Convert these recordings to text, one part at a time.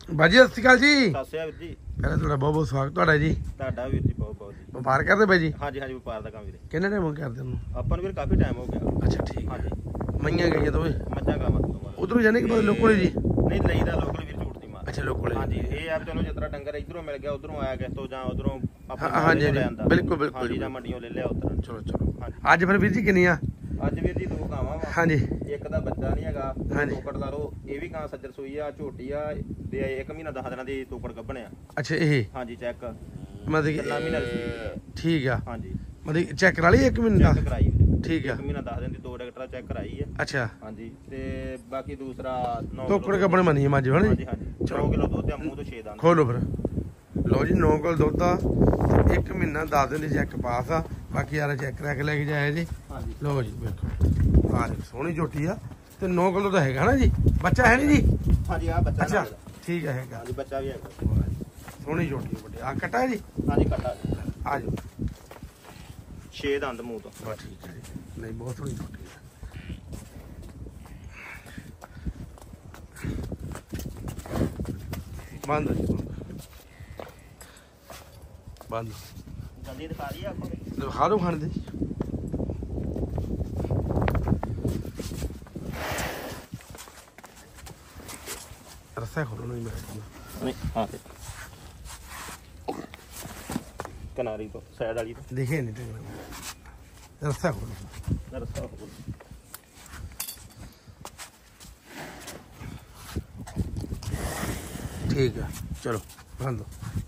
ਬਾਜੀ ਸਤਿ ਸ਼੍ਰੀ ਅਕਾਲ ਜੀ। ਸਤਿ ਸ਼੍ਰੀ ਅਕਾਲ ਵੀਰ ਜੀ। ਪਹਿਲਾਂ ਤੁਹਾਡਾ ਬਹੁਤ ਬਹੁਤ ਸਵਾਗਤ ਤੁਹਾਡਾ ਜੀ। ਤੁਹਾਡਾ ਵੀਰ ਜੀ ਬਹੁਤ ਬਹੁਤ ਜੀ। ਵਪਾਰ ਕਰਦੇ ਬਾਈ ਜੀ? ਹਾਂਜੀ ਹਾਂਜੀ ਵਪਾਰ ਦਾ ਕੰਮ ਵੀਰੇ। ਕਿੰਨਾ ਟਾਈਮ ਹੋ ਗਿਆ ਕਰਦੇ ਨੂੰ? ਆਪਾਂ ਨੂੰ ਵੀਰ ਕਾਫੀ ਟਾਈਮ ਹੋ ਗਿਆ। ਅੱਛਾ ਠੀਕ। ਹਾਂਜੀ ਮਈਆਂ ਗਈਆਂ ਦੋਵੇਂ? ਮੱਝਾਂ ਗਾਵਾਂ ਤੋਂ ਉਧਰੋਂ ਜਾਣੇ ਕਿ ਲੋਕਲ ਜੀ? ਨਹੀਂ ਲਈਦਾ ਲੋਕਲ ਵੀਰ ਝੂਠ ਦੀ ਮਾਰ। ਅੱਛਾ ਲੋਕਲ। ਹਾਂਜੀ ਇਹ ਆ ਚਲੋ ਜਿਤਨਾ ਡੰਗਰ ਇਧਰੋਂ ਮਿਲ ਗਿਆ ਉਧਰੋਂ ਆਇਆ ਕਿਸ ਤੋਂ ਜਾਂ ਉਧਰੋਂ ਆਪਾਂ ਹਾਂਜੀ ਬਿਲਕੁਲ ਬਿਲਕੁਲ ਹਾਂਜੀ ਜਾਂ ਮੰਡੀਆਂ ਲੈ ਲਿਆ ਉਧਰ। ਚਲੋ ਚਲੋ ਅੱਜ ਫਿਰ ਵੀਰ ਜੀ ਕਿੰਨੀਆਂ? ਅੱਜ ਵੀਰ ਜੀ ਦੋ ਗਾਵਾਂ ਵਾ। ਹਾਂਜੀ ਇੱਕ ਦਾ ਬੱਚਾ ਨਹੀਂ ਹੈਗਾ। ਹਾਂਜੀ ਤੋਕੜ ਲਾ ਲਓ ਇਹ ਵੀ ਗਾਂ ਸੱਜਰ ਸੂਈ ਆ ਝੋਟੀ ਆ ਤੇ 1 ਮਹੀਨਾ 10 ਦਿਨਾਂ ਦੀ ਤੋਕੜ ਗੱਭਣਿਆ। ਅੱਛਾ ਇਹ ਹਾਂਜੀ ਚੈੱਕ ਮਤਲਬ ਕਿੰਨਾ ਮਹੀਨਾ ਦੀ? ਠੀਕ ਆ। ਹਾਂਜੀ ਮਤਲਬ ਚੈੱਕ ਕਰਾ ਲਈ 1 ਮਹੀਨੇ ਦਾ? ਚੈੱਕ ਕਰਾਈ ਠੀਕ ਆ। 1 ਮਹੀਨਾ 10 ਦਿਨ ਦੀ 2 ਡਾਕਟਰਾਂ ਚੈੱਕ ਕਰਾਈ ਹੈ। ਅੱਛਾ ਹਾਂਜੀ ਤੇ ਬਾਕੀ ਦੂਸਰਾ 9 ਤੋਕੜ ਗੱਭਣ ਮੰਨੀ ਹੈ ਮੱਝ ਹਣੀ? ਹਾਂਜੀ ਹਾਂਜੀ 9 ਕਿਲੋ ਦੁੱਧ ਆ ਮੂੰਹ ਤੋਂ 6 ਦੰਦ। ਖੋਲੋ ਫਿਰ। ਲੋ ਜੀ 9 ਕਿਲੋ ਦੁੱਧ ਆ ਤੇ 1 ਮਹੀਨਾ 10 ਦਿਨ ਦੀ ਚੈੱਕ ਪਾਸ ਆ। ਬਾਕੀ ਯਾਰ ਚੈੱਕ ਕਰਾ ਕੇ ਲੈ ਕੇ ਜਾਇਆ ਜੀ। ਹਾਂਜੀ ਲੋ ਜੀ ਵੇਖੋ ਆ ਸੋਹਣੀ ਝੋਟੀ ਆ ਤੇ 9 ਕਿਲੋ ਦਾ ਹੈਗਾ ਨਾ ਜੀ? ਬੱਚਾ ਹੈ ਨਹੀਂ ਜੀ? ਹਾਂਜੀ ਆ ਬੱਚਾ। ਅੱਛਾ ਠੀਕ ਹੈਗਾ। ਹਾਂਜੀ ਬੱਚਾ ਵੀ ਹੈਗਾ। ਸੋਹਣੀ ਝੋਟੀ ਵੱਡੀ ਆ ਕੱਟਾ ਹੈ ਜੀ? ਹਾਂਜੀ ਕੱਟਾ ਆ ਜਾਓ 6 ਦੰਦ ਮੂੰਹ ਤੋਂ। ਬਸ ਠੀਕ ਹੈ ਜੀ। ਨਹੀਂ ਬਹੁਤ ਸੋਹਣੀ ਝੋਟੀ ਹੈ। ਬੰਦ ਬੰਦ ਜਲਦੀ ਦਿਖਾ ਰਹੀ ਆ ਆਪਾਂ ਦਿਖਾ ਦੋ ਖਾਣ ਦੇ। ਰਸਾ ਖੋਲੋ ਨਹੀਂ ਮੈਂ ਨਹੀਂ ਹਾਂ ਤੇ ਕਿਨਾਰੀ ਤੋਂ ਸਾਈਡ ਵਾਲੀ ਤੋਂ ਦੇਖੇ ਨਹੀਂ ਤੇ ਰਸਾ ਖੋਲੋ। ਰਸਤਾ ਠੀਕ ਹੈ ਚਲੋ ਬੰਦ।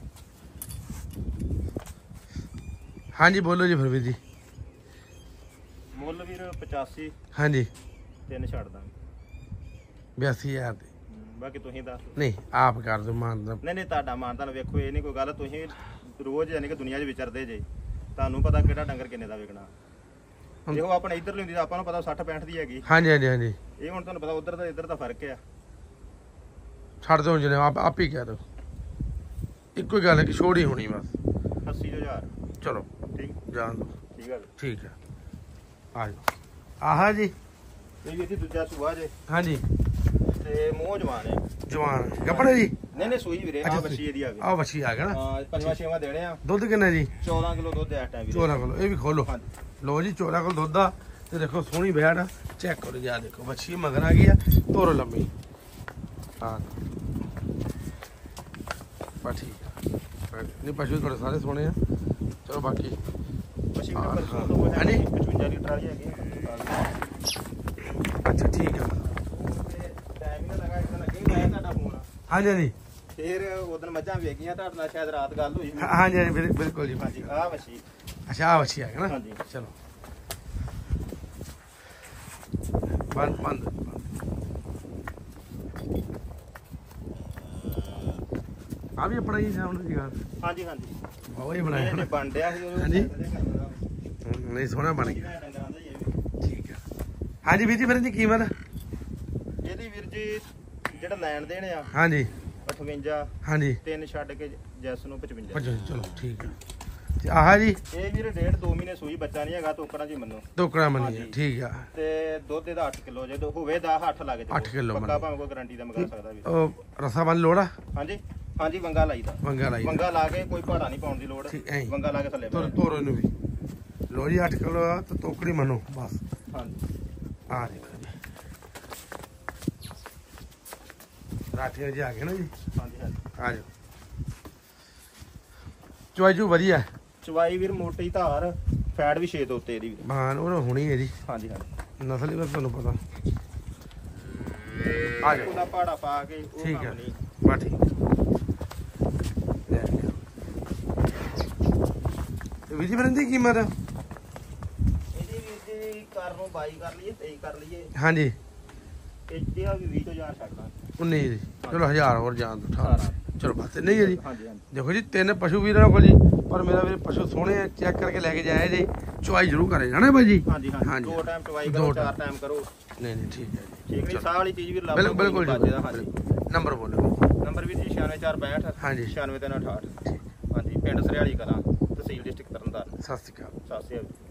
ਹਾਂਜੀ ਬੋਲੋ ਜੀ ਫਿਰ ਵੀਰ ਜੀ। ਮੁੱਲ ਵੀਰ 85। ਹਾਂਜੀ 3 ਛੱਡ ਦਾਂਗੇ 82,000 ਦੇ। ਬਾਕੀ ਤੁਸੀਂ ਦੱਸ ਦਿਓ। ਨਹੀਂ ਆਪ ਕਰ ਦਿਓ ਮਾਨ ਦਾ। ਨਹੀਂ ਤੁਹਾਡਾ ਮਾਨਤਾਨ ਵੇਖੋ ਇਹ ਨਹੀਂ ਕੋਈ ਗੱਲ। ਤੁਸੀਂ ਰੋਜ਼ ਯਾਨੀ ਕਿ ਦੁਨੀਆ 'ਚ ਵਿਚਰਦੇ ਜੇ ਤੁਹਾਨੂੰ ਪਤਾ ਕਿਹੜਾ ਡੰਗਰ ਕਿੰਨੇ ਦਾ ਵਿਕਣਾ। ਦੇਖੋ ਆਪਣੇ ਇੱਧਰ ਲਿਆਉਂਦੀ ਤਾਂ ਆਪਾਂ ਨੂੰ ਪਤਾ 60 65 ਦੀ ਹੈਗੀ। ਹਾਂਜੀ ਹਾਂਜੀ ਹਾਂਜੀ ਇਹ ਹੁਣ ਤੁਹਾਨੂੰ ਪਤਾ ਉਧਰ ਦਾ ਇੱਧਰ ਦਾ ਫਰਕ ਆ। ਛੱਡ ਦਿਓ ਜਿਹਨੇ ਆਪ ਹੀ ਕਹਿ ਦਿਓ। ਇੱਕੋ ਹੀ ਗੱਲ ਹੈ ਕਿ ਛੋੜੀ ਹੋਣੀ ਬਸ 80,000। ਚਲੋ ਠੀਕ ਜਾਣ ਦਿਓ। ਠੀਕ ਹੈ ਠੀਕ ਹੈ ਆ ਜਾਓ। ਆਹਾ ਜੀ ਇਹ ਵੀ ਦੂਜਾ ਸੂਆ ਜੇ ਹਾਂਜੀ ਤੇ ਮੂੰਹ ਜਵਾਨ ਹੈ। ਜਵਾਨ ਗੱਪੜੇ ਜੀ? ਨਹੀਂ ਨਹੀਂ ਸੂਈ ਵੀਰੇ ਆ ਬੱਚੀ ਇਹਦੀ ਆ ਗਈ। ਆ ਬੱਚੀ ਆ ਗਿਆ ਨਾ? ਹਾਂ 5-6ਵਾਂ ਦੇਣੇ ਆ। ਦੁੱਧ ਕਿੰਨਾ ਜੀ? 14 ਕਿਲੋ ਦੁੱਧ ਇਸ ਟਾਈਮ ਵੀਰੇ। 14 ਕਿਲੋ ਇਹ ਵੀ ਖੋਲੋ। ਹਾਂਜੀ ਲੋ ਜੀ 14 ਕਿਲੋ ਦੁੱਧ ਆ ਤੇ ਦੇਖੋ ਸੋਹਣੀ ਬੈੜ ਚੈੱਕ ਕਰੋ ਜੀ। ਆ ਦੇਖੋ ਬੱਚੀ ਮਗਰ ਆ ਗਈ ਆ ਤੋਰੋ ਲੰਮੀ। ਹਾਂ ਬਾ ਠੀਕ ਆ। ਨਹੀਂ ਪਸ਼ੂ ਤੁਹਾਡੇ ਸਾਰੇ ਸੋਹਣੇ ਆ। ਚਲੋ ਬਾਕੀ ਬੱਚੀ ਵੀ ਪਰਸੋਂ ਤੋਂ ਹੈ। ਹਾਂਜੀ 55 ਲੀਟਰ ਵਾਲੀ ਹੈਗੀ। ਅੱਛਾ ਠੀਕ ਆ। ਟਾਈਮ ਹੀ ਨਾ ਲਗਾ ਇੱਕ ਲੱਗੇ ਆਇਆ ਤੁਹਾਡਾ ਫੋਨ। ਹਾਂਜੀ ਹਾਂਜੀ ਫਿਰ ਉਦੋਂ ਮੱਝਾਂ ਵੇਗੀਆਂ ਤੁਹਾਡੇ ਨਾਲ ਸ਼ਾਇਦ ਰਾਤ ਗੱਲ ਹੋਈ। ਹਾਂਜੀ ਹਾਂਜੀ ਬਿਲਕੁਲ ਜੀ। ਹਾਂਜੀ ਆ ਬੱਚੀ। ਅੱਛਾ ਆ ਬੱਚੀ ਆ ਗਿਆ ਨਾ? ਹਾਂਜੀ ਚਲੋ ਬੰਦ ਬੰਦ ਆ ਵੀ ਆਪਣਾ ਹੀ ਸਾਹਮਣੇ ਜੀ ਗੱਲ। ਹਾਂਜੀ ਹਾਂਜੀ ਉਹ ਹੀ ਬਣਾਇਆ ਇਹਨੇ ਬਣ ਡਿਆ ਸੀ ਉਹ। ਹਾਂਜੀ ਨਹੀਂ ਸੋਹਣਾ ਬਣ ਗਿਆ। ਠੀਕ ਆ। ਹਾਂਜੀ ਵੀਰ ਜੀ ਫਿਰ ਇਹਦੀ ਕੀਮਤ? ਇਹਦੀ ਵੀਰ ਜੀ ਜਿਹੜਾ ਲੈਣ ਦੇਣ ਆ ਹਾਂਜੀ 58। ਹਾਂਜੀ 3 ਛੱਡ ਕੇ ਜੈਸ ਨੂੰ 55। ਚਲੋ ਠੀਕ ਆ। ਤੇ ਆਹ ਜੀ ਇਹ ਵੀਰ 1.5-2 ਮਹੀਨੇ ਸੂਈ ਬੱਚਾ ਨਹੀਂ ਹੈਗਾ ਤੋਕੜਾਂ ਜੀ ਮੰਨੋ। ਟੋਕਰਾ ਮੰਨੀ ਠੀਕ ਆ। ਤੇ ਦੁੱਧ ਇਹਦਾ 8 ਕਿਲੋ ਜੇ ਹੋਵੇ 8 ਲੱਗ ਜਾਵੇ 8 ਕਿਲੋ ਪੱਕਾ ਭਾਵੇਂ ਕੋਈ ਗਾਰੰਟੀ ਦਾ ਮੰਗਾ ਸਕਦਾ ਵੀਰ। ਉਹ ਰਸਾ ਬੰਨ ਲੋੜ ਆ? ਹਾਂਜੀ ਹਾਂਜੀ ਵੰਗਾ ਲਾਈਦਾ। ਵੰਗਾ ਲਾਈ ਵੰਗਾ ਲਾ ਕੇ ਕੋਈ ਭਾੜਾ ਨਹੀਂ ਪਾਉਣ ਦੀ ਲੋੜ। ਵੰਗਾ ਲਾ ਕੇ ਥੱਲੇ ਤੋਰੋ ਇਹਨੂੰ ਵੀ। ਲੋ ਜੀ 8 ਕਿਲੋ ਆ ਤੇ ਟੋਕਰੀ ਮੰਨੋ ਬਸ। ਹਾਂਜੀ ਆ ਦੇਖੋ ਜੀ ਰਾਠੀਆਂ ਜੀ ਆ ਗਏ ਨਾ ਜੀ। ਹਾਂਜੀ ਹਾਂਜੀ ਆ ਜਾਓ। ਚਵਾਈਜੂ ਵਧੀਆ। ਚਵਾਈ ਵੀਰ ਮੋਟੀ ਧਾਰ ਫੈਟ ਵੀ 6 ਤੋਂ ਉੱਤੇ ਇਹਦੀ। ਮਾਨ ਉਹ ਹੋਣੀ ਹੈ ਜੀ। ਹਾਂਜੀ ਹਾਂਜੀ ਨਸਲ ਹੀ ਬਸ ਤੁਹਾਨੂੰ ਪਤਾ। ਆ ਜਾਓ ਉਹਦਾ ਭਾੜਾ ਪਾ ਕੇ ਉਹ ਠੀਕ ਕੰਮ ਹੈ ਨਹੀਂ। ਬਸ ਠੀਕ ਵੀਰ ਜੀ ਫਿਰ ਇਹਦੀ ਕੀਮਤ? ਇਹਦੀ ਵੀਰ ਜੀ ਕਰ ਨੂੰ 22 ਕਰ ਲਈਏ 23 ਕਰ ਲਈਏ। ਹਾਂਜੀ ਇਹਦੀ ਆ ਵੀ 20,000 ਛੱਡਦਾ। 19 ਜੀ। ਚਲੋ 1000 ਹੋਰ ਜਾਣ ਦੋ 18। ਚਲੋ ਬਸ ਨਹੀਂ ਹੈ ਜੀ। ਹਾਂਜੀ ਹਾਂਜੀ ਦੇਖੋ ਜੀ 3 ਪਸ਼ੂ ਵੀਰਾਂ ਕੋਲ ਜੀ ਪਰ ਮੇਰਾ ਵੀਰ ਪਸ਼ੂ ਸੋਹਣੇ ਚੈੱਕ ਕਰਕੇ ਲੈ ਕੇ ਜਾਇਆ ਜੀ। ਚੁਆਈ ਜ਼ਰੂਰ ਕਰੇ ਜਾਣਾ ਭਾਈ ਜੀ। ਹਾਂਜੀ ਹਾਂਜੀ 2 ਟਾਈਮ ਚਵਾਈ ਕਰੋ 4 ਟਾਈਮ ਕਰੋ। ਨਹੀਂ ਨਹੀਂ ਠੀਕ ਹੈ ਜੀ। ਠੀਕ ਨਹੀਂ ਸਾਹ ਵਾਲੀ ਚੀਜ਼ ਵੀ ਲੱਭ ਬਿਲਕੁਲ ਜੀ। ਹਾਂਜੀ ਨੰਬਰ ਬੋਲੋ। ਨੰਬਰ ਵੀ ਜੀ 96465 ਹਾਂਜੀ 96368। ਹਾਂਜੀ ਪਿੰਡ ਸਰਿਆਲੀ ਕਲਾਂ ਤਹਿਸੀਲ ਡਿਸਟ੍ਰਿਕਟ ਤਰਨਤਾਰਨ। ਸਤਿ ਸ਼੍ਰੀ ਅਕਾਲ। ਸਤਿ ਸ਼੍ਰੀ ਅਕਾਲ।